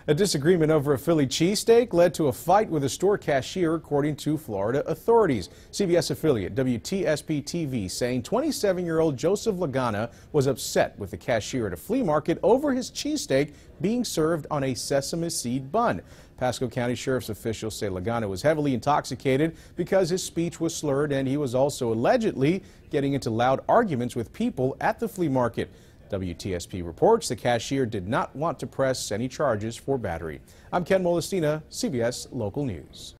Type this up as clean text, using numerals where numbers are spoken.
A disagreement over a Philly cheesesteak led to a fight with a store cashier, according to Florida authorities. CBS affiliate WTSP-TV saying 27-year-old Joseph Lagana was upset with the cashier at a flea market over his cheesesteak being served on a sesame seed bun. Pasco County Sheriff's officials say Lagana was heavily intoxicated because his speech was slurred, and he was also allegedly getting into loud arguments with people at the flea market. WTSP reports the cashier did not want to press any charges for battery. I'm Molestina, CBS Local News.